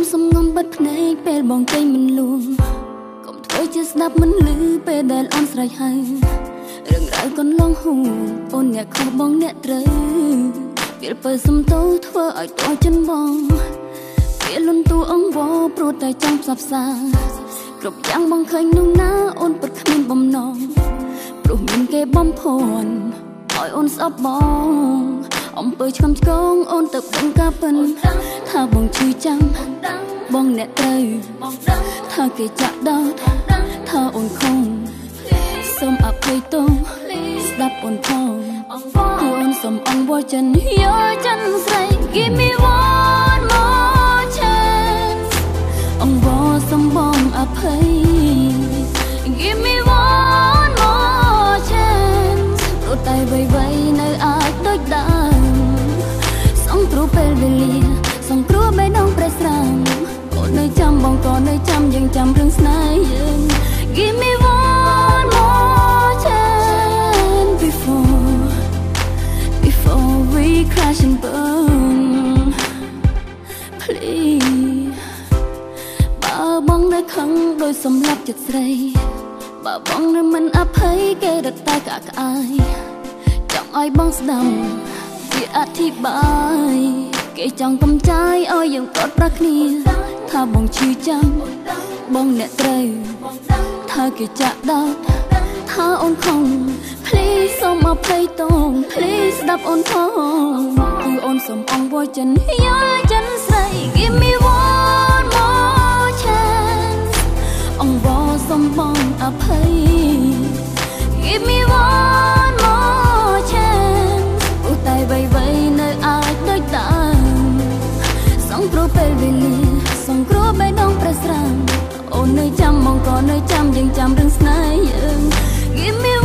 សំងំបិទភ្នែកពេលបងចេញមិនលួងកុំធ្វើជាស្ដាប់មិនឮពេលដែលអូនស្រែកហៅរឿងរ៉ាវកន្លងហួងអូនអ្នកខុសបងអ្នកត្រូវពេលពើសំទោធ្វើឲ្យតោះចិនបងពេលលន់តួអង្វរព្រោះតែចង់ផ្សព្វផ្សាគ្រប់យ៉ាងបងឃើញនោះណាអូនពិតគ្មានបំណងព្រោះមានគេបំភ័ន្តឲ្យអូនស្អប់បងអំពើឆ្កំឆ្កងអូនទៅដឹងការពិនថាបងឈឺចាំបងអ្នកត្រូវថាគេចាក់ដោតថាអូនខំសូមអភ័យទោសស្ដាប់អូនផងអូនសូមអង្វរចិនយកចិនស្រី Give me one more chance អង្វរសូមបងអភ័យ Give me one more chance ព្រោះតែអ្វីៗនៅអាចដូចដើមសង្គ្រោះពេលវេលាសង្គ្រោះបេះដូងប្រេះស្រាំអូននៅចាំបងក៏នៅចាំយើងចាំរឿងស្នេហ៍យើង Give me one more chance before we crash and burn please បើបងនៅខឹងដោយសម្លាប់ចិត្តស្រីបើបងនៅមិនអភ័យគេរត់តែក្អាក់ក្អាយចង់ឲ្យបងស្ដាប់វាអធិប្បាយគេចង់កំចាយឲ្យយើងកត់ប្រាគ្នាថាបងឈឺចាំបងអ្នកត្រូវថាគេចាក់ដោតថាអូនខំ Please សូមអភ័យទោស Please ស្ដាប់អូនផងគឺអូនសូមអង្វរចិនយកចិនស្រី Give me one more chance អង្វរសូមបងអភ័យ Give me one more chance ព្រោះតែអ្វីៗនៅអាចដូចដើមសង្គ្រោះពេលវេលាសង្គ្រោះបេះដូងប្រេះស្រាំអូននៅចាំមកក៏នៅចាំយើងចាំរឿងស្នេហ៍យើង Give me